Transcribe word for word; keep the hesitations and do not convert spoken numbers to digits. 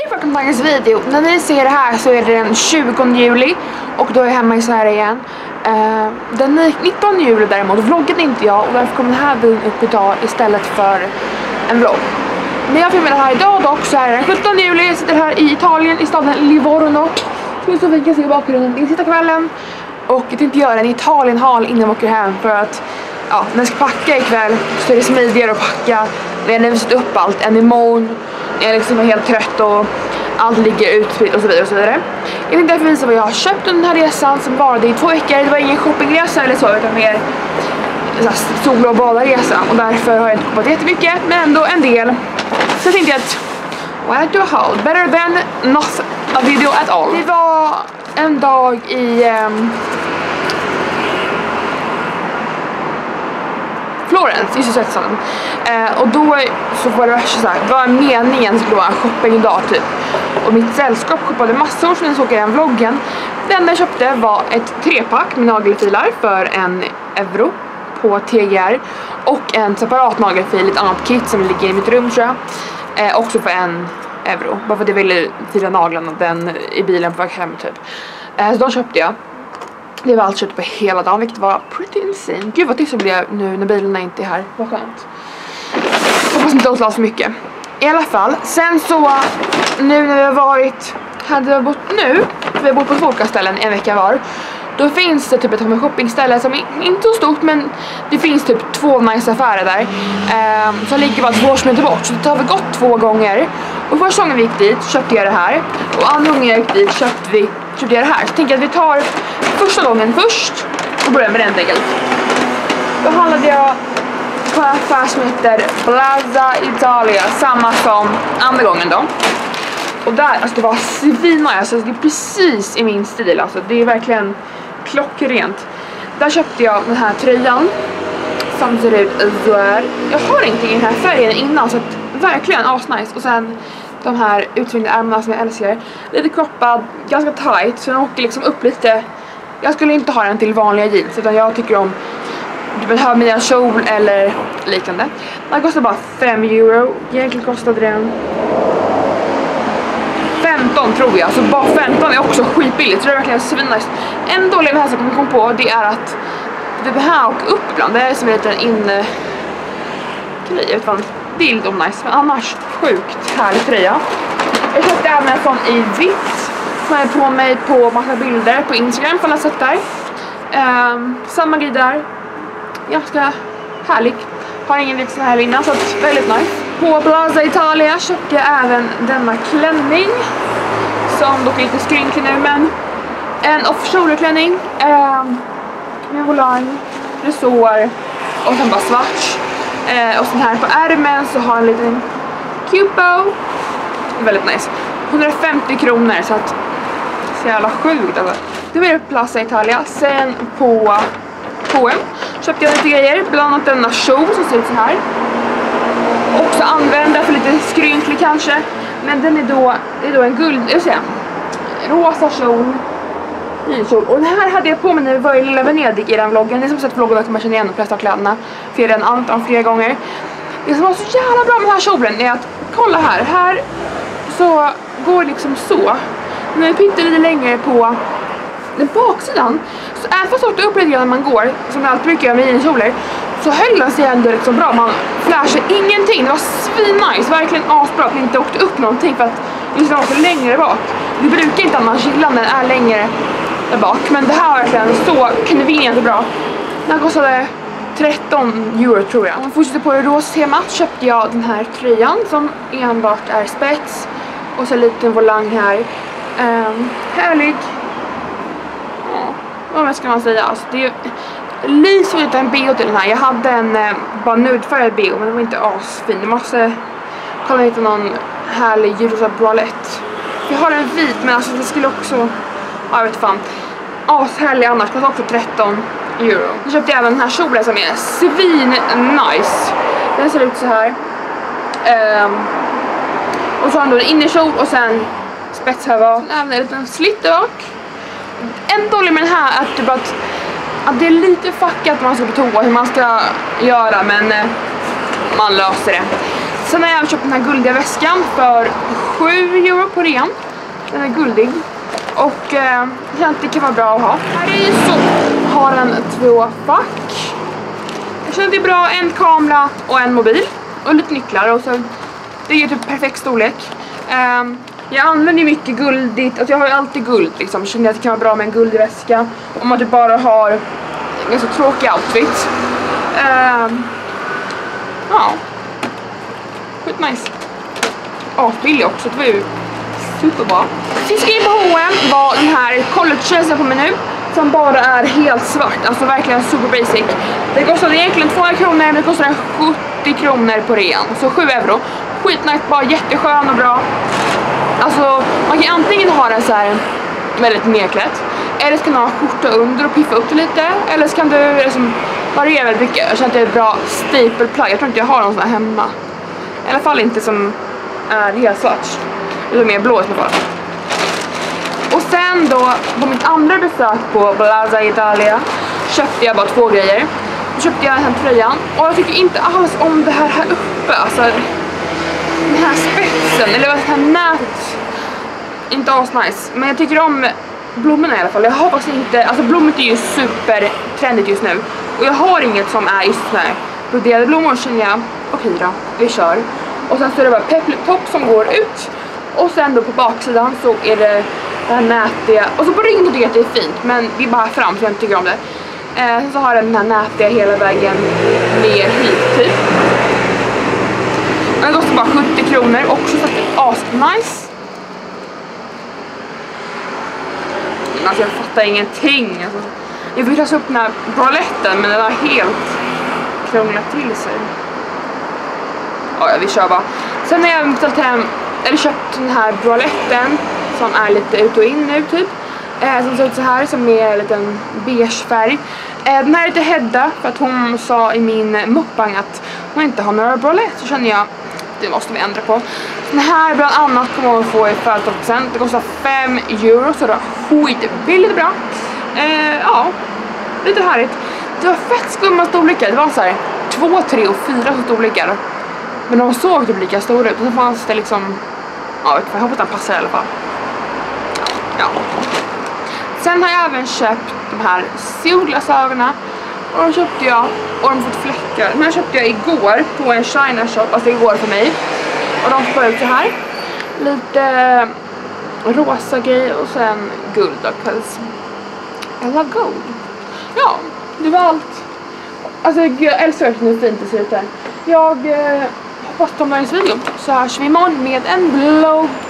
Välkommen till dagens video. När ni ser det här så är det den tjugonde juli och då är jag hemma i Sverige igen. Uh, den nittonde juli däremot vloggade inte jag och därför kommer den här videon upp idag istället för en vlogg. När jag filmar det här idag dock så är det den sjuttonde juli. Jag sitter här i Italien i staden Livorno. Så som vi kan se i bakgrunden, det är sista kvällen. Och jag tänkte göra en Italien-hal innan jag åker hem för att ja, när jag ska packa ikväll så är det smidigare att packa när jag visat upp allt än imorgon. Jag liksom är helt trött och allt ligger utspritt och så vidare och så vidare. Jag tänkte därför visa vad jag har köpt under den här resan som varade i två veckor. Det var ingen shoppingresa eller så utan mer sol- och badarresa. Och därför har jag inte shoppat jättemycket men ändå en del. Så jag tänkte att why do a haul? Better than not a video at all. Det var en dag i um, Florens i Sydstaden. Eh, och då så var det så här, det var meningen skulle vara en shopping dag typ. Och mitt sällskap shoppade massor som jag såg i den vloggen. Det enda jag köpte var ett trepack med nagelfilar för en euro på T G R. Och en separat nagelfil, ett annat kit som ligger i mitt rum tror jag. Eh, också för en euro. Bara för att jag ville fila naglarna den i bilen på väg hem typ. Eh, så då köpte jag. Det var allt kött på hela dagen, vilket var pretty insane. Gud vad tyst jag blev nu när bilarna inte är här. Vad skönt. Hoppas inte åtlas för mycket. I alla fall, sen så nu när vi har varit, hade vi bott nu, vi har bott på två olika ställen en vecka var. Då finns det typ ett home shoppingställe som är inte så stort men det finns typ två nice affärer där. Um, som ligger bara två kilometer bort. Så det har vi gått två gånger. Och första gången vi gick dit köpte jag det här. Och andra gången jag gick dit köpte, vi, köpte jag det här. Så jag tänker att vi tar första gången först och börjar med den enkelt. Då handlade jag på en affär som heter Plaza Italia. Samma som andra gången då. Och där, alltså det var svinnice, alltså det är precis i min stil, alltså det är verkligen klockrent. Där köpte jag den här tröjan som ser ut så här. Jag har ingenting i den här färgen innan så att verkligen asnice. Och sen de här utsvängda ärmarna som jag älskar. Lite kroppad, ganska tight så den åker liksom upp lite. Jag skulle inte ha den till vanliga jeans utan jag tycker om typ en högmidjan kjol eller liknande. Den kostar bara fem euro, egentligen kostade den femton tror jag, så bara femton är också skitbilligt så det är verkligen svinnice. En dålig med här som jag kom på det är att det behöver åka upp ibland, det är som en liten inne grej, jag vet fan, det är lite nice men annars sjukt härlig tröja. Jag köpte även en sån i vitt som jag är på mig på massa bilder på Instagram för alla sätt där. Um, samma grej där, ganska härlig, har ingen vitt så här innan så att väldigt nice. På Plaza Italia köpte jag även denna klänning som dock är lite skrynklig nu men en off-shoulder klänning eh, med volang, resår och sen bara svart eh, och sen här på ärmen så har en liten cupo, väldigt nice, hundrafemtio kronor så att så jävla sjukt alltså. Det var det på Plaza Italia. Sen på H och M köpte jag lite grejer, bland annat denna kjol som ser ut så här. Också använda för lite skrynklig kanske. Men den är då, det är då en guld, jag säga, rosa kjol. Kjol. Och den här hade jag på mig när vi var i Lilla Venedig i den vloggen. Ni som sett vloggen kommer känna igen de flesta av kläderna. För jag har redan använt dem flera gånger. Det som var så jävla bra med den här kjolen är att, kolla här, här så går det liksom så. När jag pittar lite längre på den baksidan, så även fast jag tar upp lite grann när man går, som jag alltid brukar göra med jeanskjolar, så höll den sig ändå liksom bra. Man flashade ingenting, det var svinnice, verkligen asbra att det inte åkte upp någonting för att det var för längre bak. Det brukar inte annars gilla när den är längre där bak, men det här var verkligen så convenient och bra. Den här kostade tretton euro tror jag. Om man fortsätter på det rosa temat köpte jag den här tröjan som enbart är spets och så en liten volang här. Um, härlig. Ja, vad ska man säga? Alltså, det är lite så lite en B O till den här. Jag hade en eh, bara nudfärgad B O men den var inte asfin. Jag måste kolla hitta någon härlig ljusrosa bralett. Jag har en vit men alltså det skulle också, ja jag vet fan, ashärlig annars, kostar också tretton euro. Jag köpte även den här kjolen som är svin nice. Den ser ut så här. Um, och så har den då en innerkjol och sen spets här bak. Även en liten slitt bak. En dålig med den här är typ att, att det är lite fuckat när man ska på toa hur man ska göra men eh, man löser det. Sen har jag även köpt den här guldiga väskan för sju euro på ren. Den är guldig. Och eh, jag känner att det kan vara bra att ha. Här i så har den två fack. Jag känner att det är bra, en kamera och en mobil. Och lite nycklar. Och så, det är typ perfekt storlek. Um, jag använder ju mycket guldigt. Alltså jag har ju alltid guld liksom. Jag känner att det kan vara bra med en guldig väska. Om man typ bara har en ganska tråkig outfit. Um, ja. Skit nice. Ja, billig också. Det var ju superbra. Sista grejen på H och M var den här college-känseln på mig nu. Som bara är helt svart. Alltså verkligen super basic. Det kostade egentligen tvåhundra kronor. Men det kostade sjuttio kronor på ren. Så sju euro. Skitnice, bara jätteskön och bra. Alltså man kan antingen ha den så här väldigt nedklätt. Eller så kan man ha skjorta under och piffa upp det lite. Eller så kan du liksom variera väldigt mycket. Jag känner att det är ett bra stapleplagg. Jag tror inte jag har någon sån här hemma. I alla fall inte som är helt svart. Eller mer blå i alla fall. Och sen då på mitt andra besök på Plaza Italia köpte jag bara två grejer. Då köpte jag den här tröjan. Och jag tycker inte alls om det här här uppe. Alltså den här spetsen. Eller vad det här nätet. Inte alls nice. Men jag tycker om blommorna i alla fall. Jag har faktiskt inte. Alltså blommor är ju super trendigt just nu. Och jag har inget som är just här broderade blommor, känner jag. Okej då, vi kör. Och sen så är det bara peppletopp som går ut. Och sen då på baksidan så är det det här nätiga. Och så på ryggen tycker jag att det är fint. Men det är bara fram så jag inte tycker om det. Eh, så har den här nätiga hela vägen ner hit typ. Den kostar bara sjuttio kronor. Också så att det är as-nice. Alltså jag fattar ingenting. Alltså, jag vill ta upp den här braletten men den har helt krånglat till sig. Ja, vi kör bara. Sen har jag beställt hem, eller köpt den här braletten som är lite ut och in nu typ. Eh, som ser ut så här, som är en liten beige färg. Eh, den här är lite Hedda för att hon sa i min mukbang att hon inte har några bralett. Så känner jag, det måste vi ändra på. Den här bland annat kommer hon få i femton procent. Det kostar fem euro så det är skitbilligt bra. Eh, ja, lite härligt. Det var fett skumma storlekar. Det var så här två, tre och fyra storlekar. Men de såg typ lika stora ut. Och så fanns det liksom, ja, vet jag hoppas att den passar i alla fall. Ja. Sen har jag även köpt de här solglasögonen. Och de köpte jag, och de har fått fläckar. Men de köpte jag igår på en China shop, alltså igår för mig. Och de får ut så här. Lite rosa grej och sen guld då, 'cause I love gold. Ja, det var allt. Alltså jag älskar verkligen hur fint det ser ut här. Jag eh, hoppas att de har en video. Så hörs vi imorgon med en vlogg.